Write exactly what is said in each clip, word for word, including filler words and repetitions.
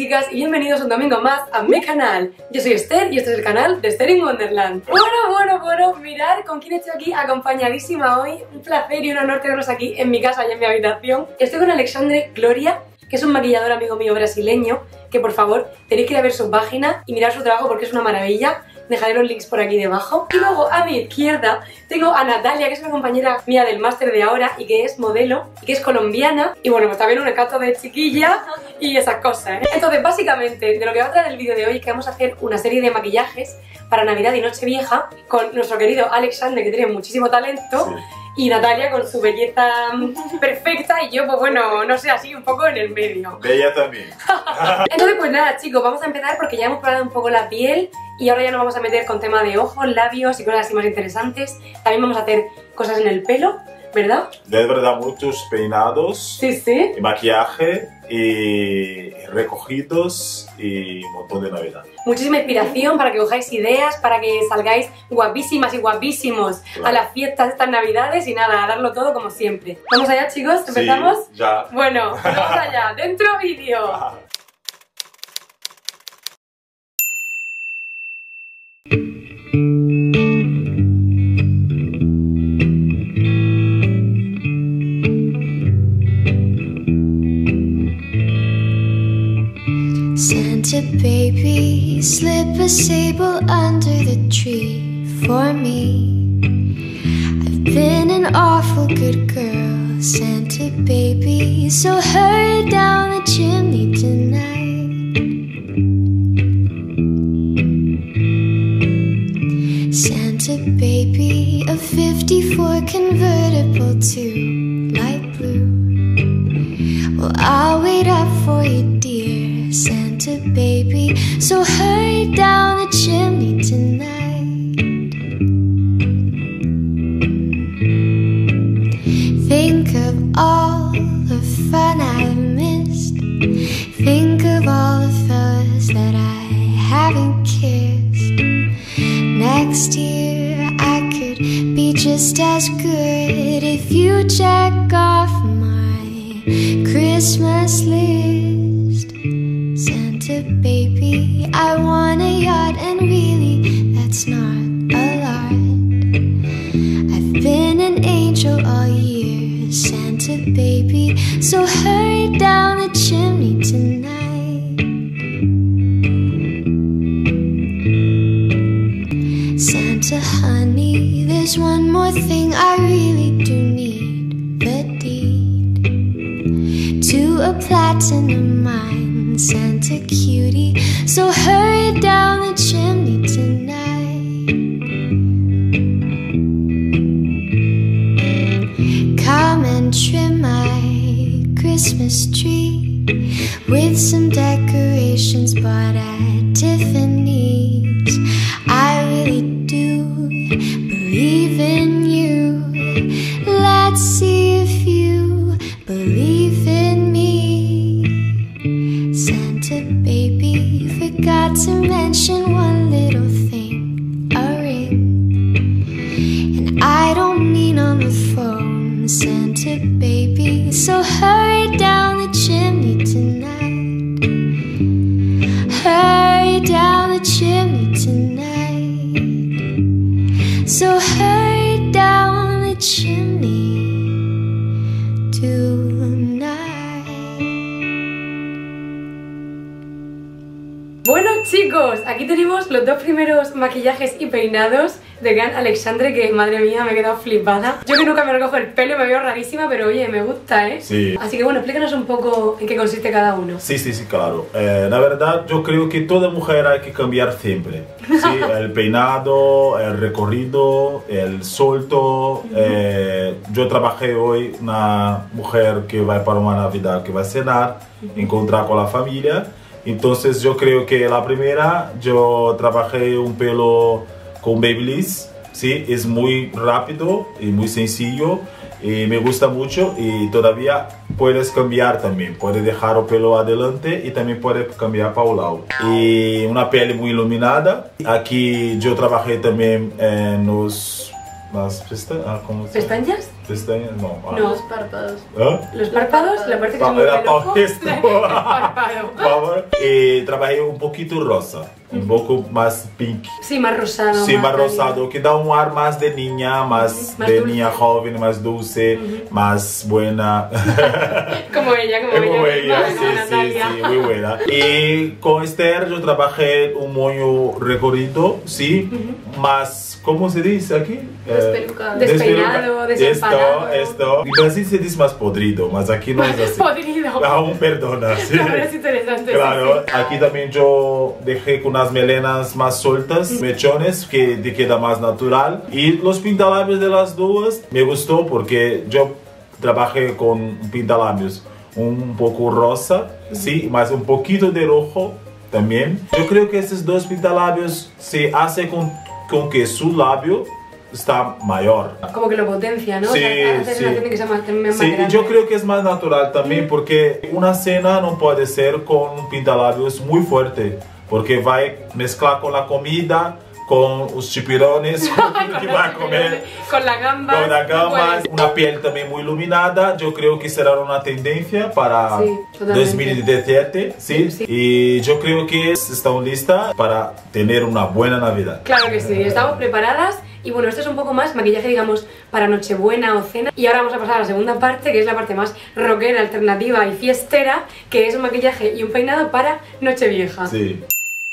chicas y bienvenidos un domingo más a mi canal. Yo soy Esther y este es el canal de Esther in Wonderland. Bueno, bueno, bueno, mirad con quién estoy aquí acompañadísima hoy. Un placer y un honor tenerlos aquí en mi casa y en mi habitación. Estoy con Alexandre Gloria, que es un maquillador amigo mío brasileño, que por favor tenéis que ir a ver su página y mirar su trabajo porque es una maravilla. Dejaré los links por aquí debajo. Y luego a mi izquierda tengo a Natalia, que es una compañera mía del máster de ahora y que es modelo y que es colombiana. Y bueno, pues también un encanto de chiquilla y esas cosas, ¿eh? Entonces básicamente de lo que va a tratar el vídeo de hoy es que vamos a hacer una serie de maquillajes para Navidad y Nochevieja con nuestro querido Alexandre, que tiene muchísimo talento. Sí. Y Natalia con su belleza perfecta y yo, pues bueno, no sé, así un poco en el medio. Bella también. Entonces, pues nada, chicos, vamos a empezar porque ya hemos probado un poco la piel y ahora ya nos vamos a meter con tema de ojos, labios y cosas así más interesantes. También vamos a hacer cosas en el pelo, ¿verdad? De verdad, muchos peinados, sí, sí. Y maquillaje y recogidos y un montón de Navidad. Muchísima inspiración para que cojáis ideas, para que salgáis guapísimas y guapísimos, claro, a las fiestas de estas Navidades y nada, a darlo todo como siempre. ¿Vamos allá, chicos? ¿Empezamos? Sí, ya. Bueno, vamos allá, dentro vídeo. Santa baby, slip a sable under the tree for me. I've been an awful good girl, Santa baby, so hurry down the chimney tonight. Santa baby, a fifty-four convertible to light blue. Well, I'll wait up for you, dear Santa baby, so hurry down the chimney tonight. Think of all the fun I've missed. Think of all the fellas that I haven't kissed. Next year I could be just as good if you check off my Christmas list. Santa baby, I want a yacht, and really that's not a lot. I've been an angel all year, Santa baby, so hurry down the chimney tonight. Santa honey, there's one more thing I really do need, the deed to a platinum mine, Santa cutie, so hurry down the chimney tonight. Come and trim my Christmas tree with some decorations bought at Tiffany's. I really do believe in you. Let's see if you believe in me. Santa baby, forgot to mention one little thing, a ring. And I don't mean on the phone, Santa baby, so hurry down the chimney tonight. Hurry down the chimney tonight. So hurry down the chimney tonight. Bueno, chicos, aquí tenemos los dos primeros maquillajes y peinados de gran Alexandre, que madre mía, me he quedado flipada. Yo que nunca me recojo el pelo, me veo rarísima, pero oye, me gusta, ¿eh? Sí. Así que bueno, explícanos un poco en qué consiste cada uno. Sí, sí, sí, claro. Eh, la verdad, yo creo que toda mujer hay que cambiar siempre. Sí, el peinado, el recorrido, el solto. Eh, yo trabajé hoy una mujer que va para una Navidad, que va a cenar, encontrar con la familia. Entonces yo creo que la primera, yo trabajé un pelo con Babyliss, ¿sí? Es muy rápido y muy sencillo y me gusta mucho, y todavía puedes cambiar también, puedes dejar el pelo adelante y también puedes cambiar para el lado. Y una pele muy iluminada. Aquí yo trabajé también en los las pestañas. Ah, ¿cómo se ¿Pestañas? Pestañas, no. Ah. No. Los párpados. ¿Ah? Los párpados, la parte que se Pa- mueve era el ojo. pa- esto. El párpado. Por favor. Y trabajé un poquito rosa, un poco más pink. Sí, más rosado. Sí, más cálido. rosado, que da un ar más de niña, más, Más de dulce. niña joven, más dulce, más buena. Como ella, como, Como ella. ella, misma, sí, ¿no, sí, Natalia? sí, muy buena. Y con Esther yo trabajé un moño recorrido, sí, más, ¿cómo se dice aquí? Despelucado. Despeinado, desenfadado. Esto, esto. En Brasil se dice más podrido, más aquí no es así. Podrido. Aún perdona, sí. No, pero es interesante. Claro, sí, aquí también yo dejé con unas melenas más sueltas, mechones, que te queda más natural. Y los pintalabios de las dos me gustó porque yo trabajé con pintalabios un poco rosa, sí, más un poquito de rojo también. Yo creo que estos dos pintalabios se hace con, con que su labio está mayor. sí. Como que lo potencia, ¿no? Sí, o sea, hace sí. sensación de que sea más, también más Sí, y grande. yo creo que es más natural también porque una cena no puede ser con un pintalabios muy fuerte porque va a mezclar con la comida, con los chipirones, con lo que va a comer. Con la gamba. Con la gamba, Pues, una piel también muy iluminada, yo creo que será una tendencia para Sí, totalmente. dos mil diecisiete, ¿sí? Sí. Y yo creo que están listas para tener una buena Navidad. Claro que sí, estamos preparadas. Y bueno, esto es un poco más maquillaje, digamos, para Nochebuena o cena. Y ahora vamos a pasar a la segunda parte, que es la parte más rockera, alternativa y fiestera, que es un maquillaje y un peinado para Nochevieja. Sí.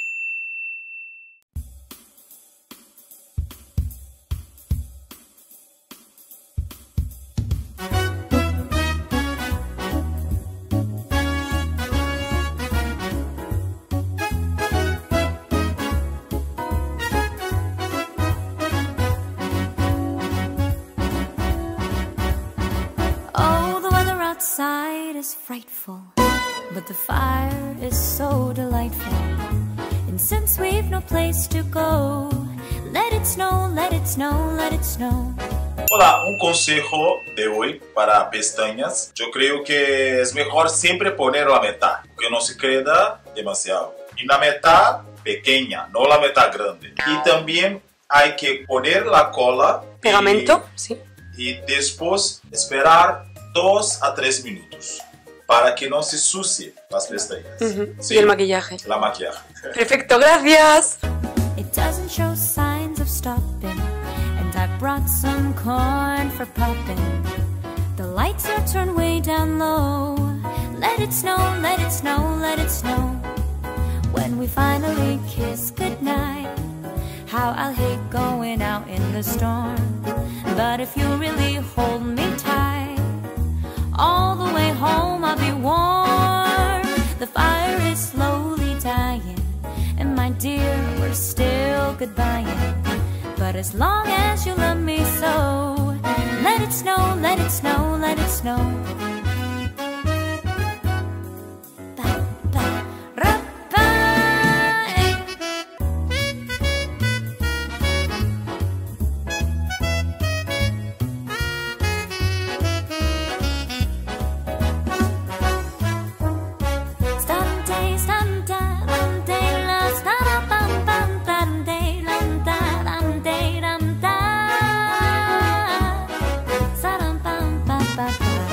Oh, the weather outside is frightful, but the fire is so delightful. And since we've no place to go, let it snow, let it snow, let it snow. Hola, un consejo de hoy para pestañas. Yo creo que es mejor siempre poner la mitad, que no se queda demasiado. Y la mitad pequeña, no la mitad grande. Y también hay que poner la cola. Pegamento, sí. Y, y después esperar dos a tres minutos para que no se sucie las pestañas. Sí, Y el maquillaje. la maquillaje. Perfecto, gracias. It doesn't show signs of stopping, and I brought some corn for popping. The lights are turned way down low. Let it snow, let it snow, let it snow. When we finally kiss goodnight, how I'll hate going out in the storm. But if you really hold me tight, all the way home I'll be warm. The fire is slowly dying, and my dear, we're still goodbying. But as long as you love me so, let it snow, let it snow, let it snow. Ba, ba, ra, ba, eh. Stante, stanta, lante, la, stara, pam, pam, tante, lanta, lante, lanta. Saram, pam, pam, pam, pam.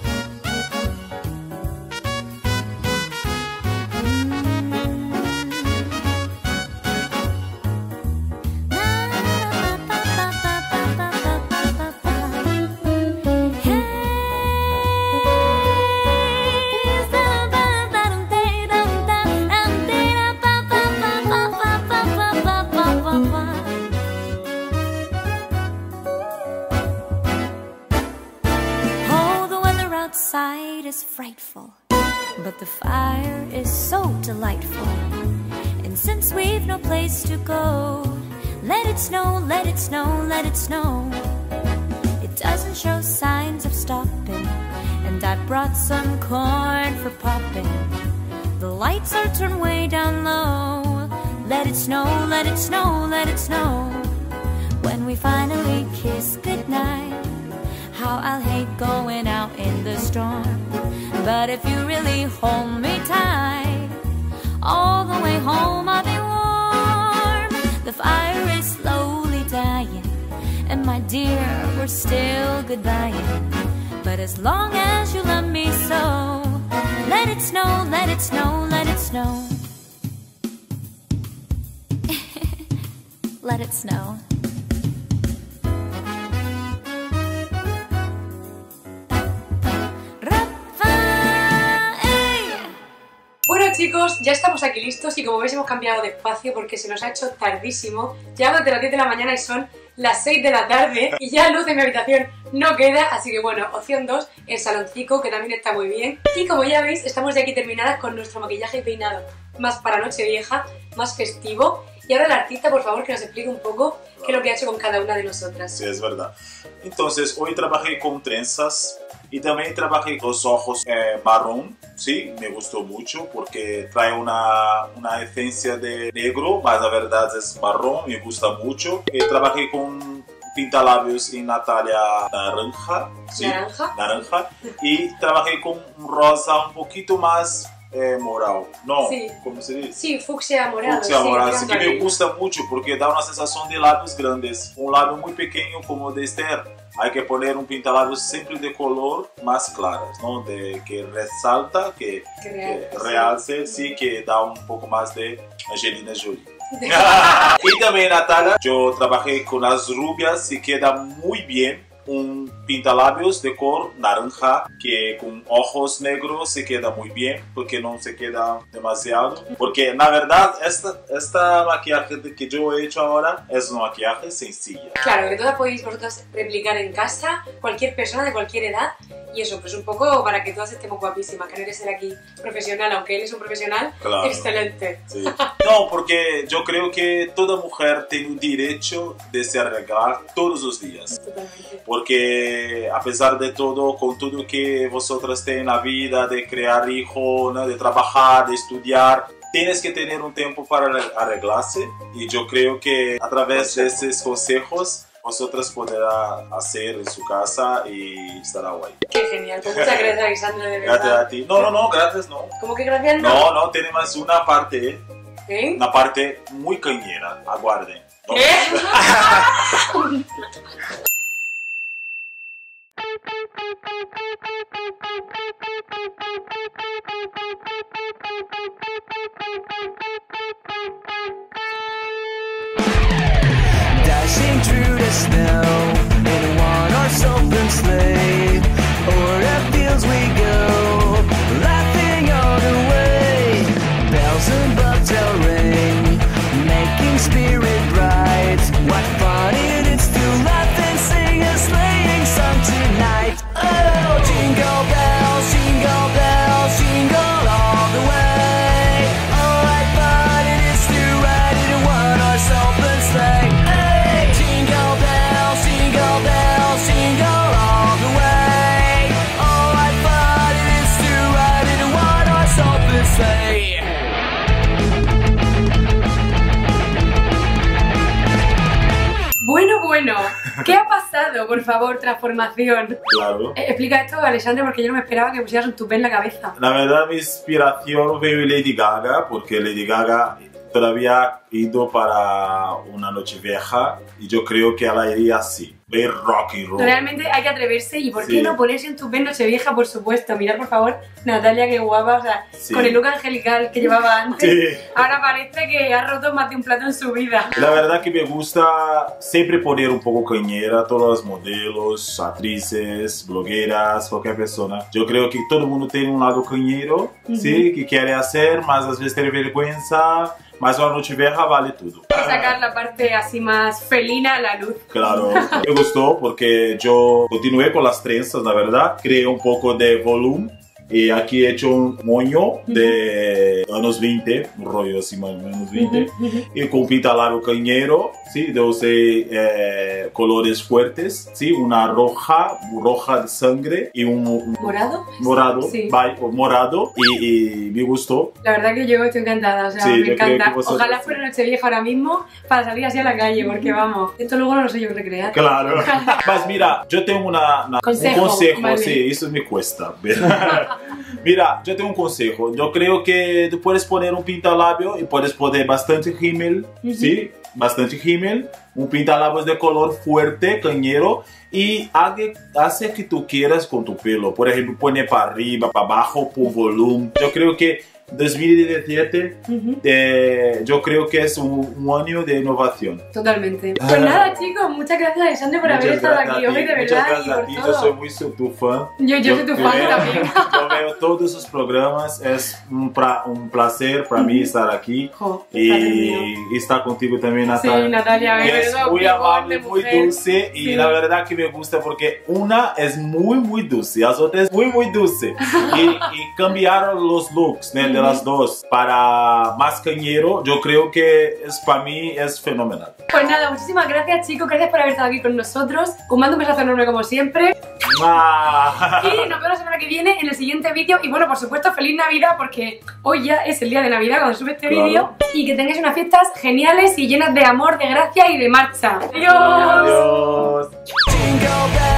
Oh, the weather outside is frightful, but the fire is so delightful. And since we've no place to go, let it snow, let it snow, let it snow. It doesn't show signs of stopping, and I brought some corn for popping. The lights are turned way down low. Let it snow, let it snow, let it snow. When we finally kiss goodnight, how I'll hate going out in the storm. But if you really hold me tight, all the way home I'll be warm. The fire is slowly dying, and my dear, we're still goodbying. But as long as you love me so, let it snow, let it snow, let it snow. Let it snow. Bueno chicos, ya estamos aquí listos y como veis hemos cambiado de espacio porque se nos ha hecho tardísimo. Llevamos de las diez de la mañana y son las seis de la tarde y ya luz en mi habitación no queda, así que bueno, opción dos, el saloncito, que también está muy bien. Y como ya veis, estamos ya aquí terminadas con nuestro maquillaje y peinado más para Nochevieja, más festivo. Y ahora el artista, por favor, que nos explique un poco qué es lo que ha hecho con cada una de nosotras. Sí, es verdad. Entonces, hoy trabajé con trenzas y también trabajé con los ojos eh, marrón. Sí, me gustó mucho porque trae una, una esencia de negro, mas la verdad es marrón, me gusta mucho. Eh, trabajé con pintalabios en Natalia naranja. ¿Sí? ¿Naranja? Naranja. Y trabajé con un rosa un poquito más eh, morado. No, sí. ¿Cómo se dice? Sí, fucsia morado. Fucsia sí, morado, así que me ahí. gusta mucho porque da una sensación de labios grandes. Un labio muy pequeño como de Esther. Hay que poner un pintalabios siempre de color más claros, ¿no? De, que resalta, que, que realce, que realce sí. sí, que da un poco más de Angelina Jolie. Y también Natalia, yo trabajé con las rubias y queda muy bien un pintalabios de color naranja que con ojos negros se queda muy bien porque no se queda demasiado, porque la verdad esta, esta maquillaje que yo he hecho ahora es un maquillaje sencilla. Claro, que todas podéis vosotras replicar en casa, cualquier persona de cualquier edad, y eso, pues un poco para que todas estemos guapísimas, que no hay que ser aquí profesional, aunque él es un profesional, claro. Excelente. Sí. No, porque yo creo que toda mujer tiene un derecho de se arreglar todos los días. Totalmente. Porque a pesar de todo, con todo que vosotras tienen en la vida, de crear hijos, ¿no? De trabajar, de estudiar, tienes que tener un tiempo para arreglarse, y yo creo que a través de estos consejos vosotras podrán hacer en su casa y estará guay. Qué genial, pues muchas gracias Alexandra, de verdad. Gracias a ti. No, no, no, gracias no. ¿Cómo que gracias no? No, no, tiene más una parte, ¿eh? Una parte muy cañera, aguarden. No. ¿Qué? Dashing through the snow in a one-horse open sleigh, o'er the fields we go, laughing all the way. Bells and bobtail ring, making spirit bright. What fun it is to laugh and sing a sleighing song tonight. Oh, jingle bells, jingle bells, jingle all the way. Oh, what fun it is to ride in a one-horse open sleigh. Hey, jingle bells, jingle bells, jingle all the way. Oh, what fun it is to ride in a one-horse open sleigh. Bueno, bueno, ¿qué ha pasado? Por favor, transformación. Claro. Eh, explica esto, Alexandra, porque yo no me esperaba que pusieras un tupé en la cabeza. La verdad, mi inspiración fue Lady Gaga, porque Lady Gaga todavía ha ido para una Nochevieja y yo creo que ella iría así, ver rock y roll. Realmente hay que atreverse, y por Sí. qué no ponerse un tupé en Nochevieja, por supuesto. Mirad por favor, Natalia, qué guapa, o sea, Sí. con el look angelical que llevaba antes, Sí. ahora parece que ha roto más de un plato en su vida. La verdad que me gusta siempre poner un poco cañera a todos los modelos, actrices, blogueras, cualquier persona. Yo creo que todo el mundo tiene un lado cañero, Ujú. ¿sí? Que quiere hacer, más a veces tiene vergüenza, más una Nochevieja vale todo. Sacar la parte así más felina a la luz. Claro, me gustó porque yo continué con las trenzas, la verdad, creé un poco de volumen. Y aquí he hecho un moño de años veinte, un rollo así más o menos veinte, Ujú, ujú. y con pintalabio cañero, ¿sí? De usé eh, colores fuertes, ¿sí? Una roja, roja de sangre y un, un ¿Morado? morado, Sí. bye, o morado, y, y me gustó. La verdad que yo estoy encantada, o sea, Sí, me yo creo encanta. que vosotros Ojalá sí. fuera Nochevieja ahora mismo para salir así a la calle, porque vamos, esto luego no lo sé yo recrear. Claro. Mas mira, yo tengo una, una- Consejo, un consejo, vale. sí, eso me cuesta. Mira, yo tengo un consejo. Yo creo que tú puedes poner un pintalabio y puedes poner bastante rímel, Ujú. ¿sí? bastante rímel, un pintalabios de color fuerte, cañero, y hace, hace que tú quieras con tu pelo. Por ejemplo, pone para arriba, para abajo, por volumen. Yo creo que dos mil diecisiete, uh-huh. eh, yo creo que es un, un año de innovación. Totalmente. Pues uh, nada, chicos, muchas gracias, Alexandre, por haber estado aquí hoy, de verdad. Muchas gracias y por a ti, todo. Yo soy muy tu fan. Yo, yo, yo soy tu fan veo, también. Yo veo todos sus programas, es un, pra, un placer para uh-huh. mí estar aquí. Jo, y, y estar contigo también, Natalia. Sí, Natalia, es verdad, muy amable, muy dulce, sí. y la verdad que me gusta porque una es muy, muy dulce, las otras es muy, muy dulce. y, y cambiaron los looks, ¿no? uh-huh. de las dos. Para más cañero, yo creo que es, para mí es fenomenal. Pues nada, muchísimas gracias, chicos, gracias por haber estado aquí con nosotros. Os mando un besazo enorme como siempre. Ah. Y nos vemos la semana que viene en el siguiente vídeo. Y bueno, por supuesto, feliz Navidad, porque hoy ya es el día de Navidad cuando sube este claro. vídeo. Y que tengáis unas fiestas geniales y llenas de amor, de gracia y de marcha. ¡Adiós! Adiós.